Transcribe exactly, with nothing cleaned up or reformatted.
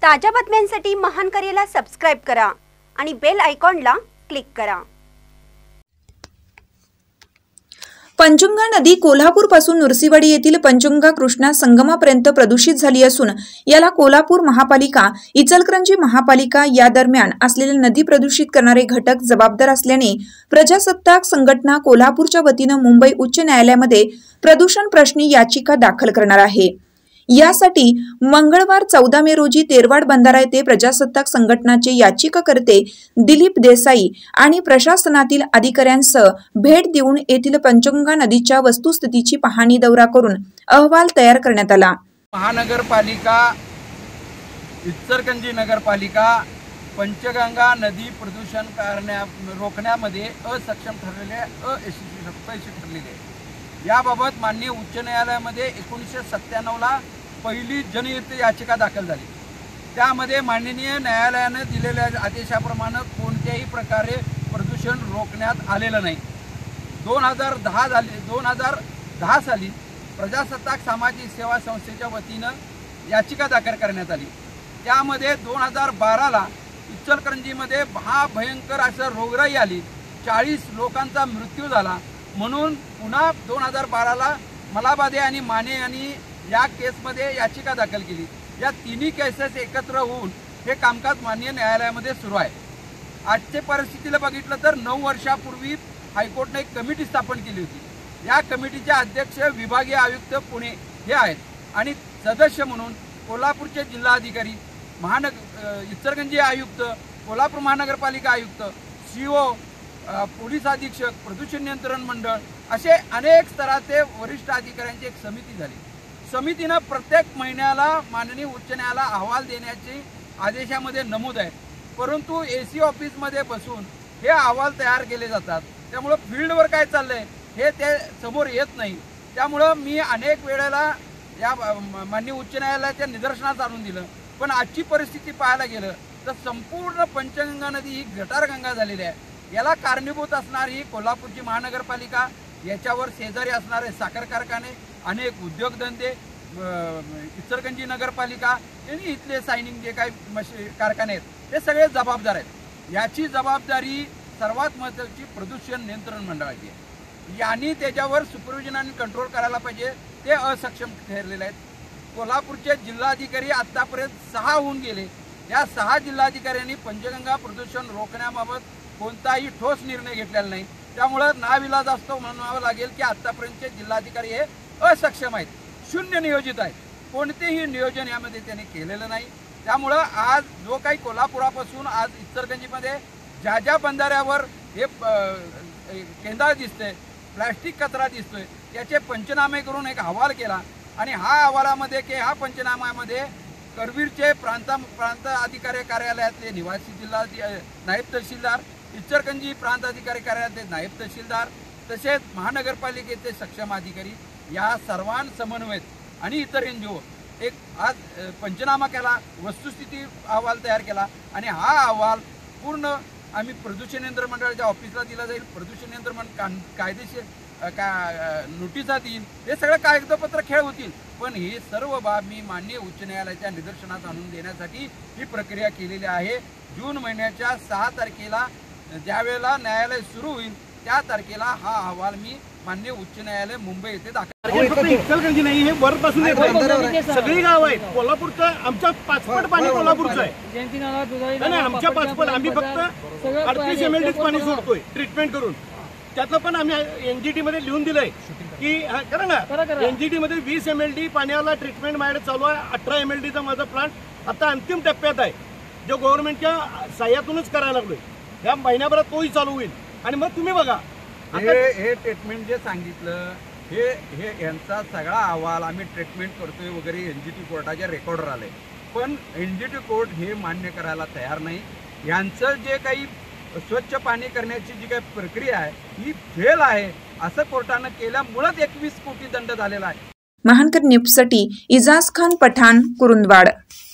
ताज्या बातम्यांसाठी महान करेला सबस्क्राइब करा आणि बेल आयकॉनला क्लिक करा। पंचगंगा नदी कोल्हापूर पासून नृसिंहवाडी येथील पंचगंगा कृष्णा संगमापर्यंत प्रदूषित झाली असून याला कोल्हापूर महापालिका, इचलकरंजी महापालिका या दरम्यान असलेले नदी प्रदूषित करणारे घटक जबाबदार असल्याने प्रजासत्ताक संघटना कोल्हापूरच्या वतीने मुंबई उच्च न्यायालयामध्ये प्रदूषण प्रश्नी याचिका दाखल करणार आहे। यासाठी मंगळवार चौदा मे रोजी तेरवाड बंधारा येथे प्रजासत्ताक संघटनाचे याचिकाकर्ते दिलीप देसाई आणि प्रशासनातील अधिकाऱ्यांसह भेट देऊन येथील पंचगंगा नदीच्या वस्तुस्थितीची पाहणी दौरा करून अहवाल तयार करण्यात आला। महानगरपालिका, इचलकरंजी नगरपालिका पंचगंगा नदी प्रदूषण करण्या रोखण्यामध्ये असक्षम ठरलेले, अयशस्वी ठरलेले। याबाबत माननीय उच्च न्यायालयामध्ये एकोणीसशे सत्त्याण्णव ला पहिली जनहित याचिका दाखल झाली। त्यामध्ये माननीय न्यायालयाने दिलेल्या आदेशाप्रमाणे कोणत्याही प्रकारे प्रदूषण रोखण्यात आलेलं नाही। दोन हजार दहा झाली दोन हजार दहा साली प्रजासत्ताक सामाजिक सेवा संस्थेच्या वतीनं याचिका दाखल करण्यात आली। त्यामध्ये दोन हजार बारा ला इचलकरंजीमध्ये महाभयंकर असं रोगराई आली, चाळीस लोकांचा मृत्यू झाला। म्हणून पुन्हा दोन हजार बारा ला मलाबादे आणि माने यांनी या केसमध्ये याचिका दाखल केली। या तिन्ही केसेस एकत्र होऊन हे कामकाज माननीय न्यायालयामध्ये सुरू आहे। आजच्या परिस्थितीला बघितलं तर नऊ वर्षापूर्वी हायकोर्टने एक कमिटी स्थापन केली होती। या कमिटीचे अध्यक्ष विभागीय आयुक्त पुणे हे आहेत आणि सदस्य म्हणून कोल्हापूरचे जिल्हाधिकारी, महानगर इचलकरंजी आयुक्त, कोल्हापूर महानगरपालिका आयुक्त, सीओ, पोलीस अधीक्षक, प्रदूषण नियंत्रण मंडळ असे अनेक स्तराचे वरिष्ठ अधिकाऱ्यांची एक समिती झाली। समितीने प्रत्येक महिन्याला माननीय उच्च न्यायालयाला अहवाल देण्याची आदेशामध्ये नमूद आहे, परंतु एसी ऑफिसमध्ये बसून हे अहवाल तयार केले जातात। त्यामुळे फील्डवर काय चाललंय हे ते समोर येत नाही। त्यामुळे मी अनेक वेळेला या माननीय उच्च न्यायालयाच्या निदर्शनास आणून दिलं, पण आजची परिस्थिती पाहायला गेलं तर संपूर्ण पंचगंगा नदी ही गटारगंगा झालेली आहे। याला कारणीभूत असणारी कोल्हापूरची महानगरपालिका, याच्यावर शेजारी असणारे साखर कारखाने, अनेक उद्योगधंदे, इचलकरंजी नगरपालिका आणि इथले सायनिंग जे काही कारखाने आहेत ते सगळे जबाबदार आहेत। याची जबाबदारी सर्वात महत्त्वाची प्रदूषण नियंत्रण मंडळाची आहे। यांनी त्याच्यावर सुपरविजन आणि कंट्रोल करायला पाहिजे, ते असक्षम ठरलेले आहेत। कोल्हापूरचे जिल्हाधिकारी आतापर्यंत सहा होऊन गेले। या सहा जिल्हाधिकाऱ्यांनी पंचगंगा प्रदूषण रोखण्याबाबत कोणताही ठोस निर्णय घेतलेला नाही। त्यामुळे नाविलाज असतो म्हणावं लागेल की आतापर्यंतचे जिल्हाधिकारी हे असक्षम आहेत, शून्य नियोजित आहेत, कोणतेही नियोजन यामध्ये त्यांनी केलेलं नाही। त्यामुळे आज जो काही कोल्हापुरापासून आज इचलकरंजीमध्ये ज्या ज्या बंधाऱ्यावर हे केंद्र दिसतंय, प्लास्टिक कचरा दिसतोय, त्याचे पंचनामे करून एक अहवाल केला आणि हा अहवालामध्ये की ह्या पंचनाम्यामध्ये करवीरचे प्रांत प्रांत अधिकारी कार्यालयातले निवासी जिल्हा नायब तहसीलदार, इचलकरंजी प्रांत अधिकारी कार्यालयातले नायब तहसीलदार, तसेच महानगरपालिकेचे सक्षम अधिकारी या सर्वांन समन्वयत आणि इतर एनजीओ एक आज पंचनामा केला, वस्तुस्थिती अहवाल तयार केला आणि हा अहवाल पूर्ण आम्ही प्रदूषण नियंत्रण मंडळाच्या ऑफिसला दिला जाईल। प्रदूषण नियंत्रण मंडळ कायदेशीर का नोटिसा देईल, हे सगळं कागदपत्र खेळ होतील, पण ही सर्व बाब मी माननीय उच्च न्यायालयाच्या निदर्शनास आणून देण्यासाठी ही प्रक्रिया केलेली आहे। जून महिन्याच्या सहा तारखेला ज्यावेळेला न्यायालय सुरू होईल त्या तारखेला हा अहवाल मी माननीय उच्च न्यायालय मुंबई येथे दाखल। फक्त इचलकरंजी नाही, हे वरपासून सगळी गाव आहेत कोल्हापूरचं। आमच्या पाचपट पाणी कोल्हापूरचं आहे आणि आमच्या पाचपट आम्ही फक्त अडतीस एम एल डी पाणी सोडतोय ट्रीटमेंट करून। त्यातलं पण आम्ही एनजीटी मध्ये लिहून दिलंय की करा ना, एनजीटी मध्ये वीस एम एल डी पाण्याला ट्रीटमेंट माझ्याकडे चालू आहे। अठरा एम एल डीचा माझा प्लांट आता अंतिम टप्प्यात आहे, जो गव्हर्नमेंटच्या साह्यातूनच करायला लागलोय। या महिन्याभरात तोही चालू होईल आणि मग तुम्ही बघा हे हे ट्रीटमेंट जे सांगितलं हे हे यांचा सगळा अहवाल आम्ही ट्रीटमेंट करतोय वगैरे एनजीटी कोर्टाच्या रेकॉर्डर आले, पण एनजीटी कोर्ट हे मान्य करायला तयार नाही। यांचं जे काही स्वच्छ पाणी करण्याची जी काही प्रक्रिया आहे ही फेल आहे असं कोर्टानं केल्यामुळेच एकवीस कोटी दंड झालेला आहे। महानकर न्यूजसाठी इजाज खान पठाण, कुरुंदवाड।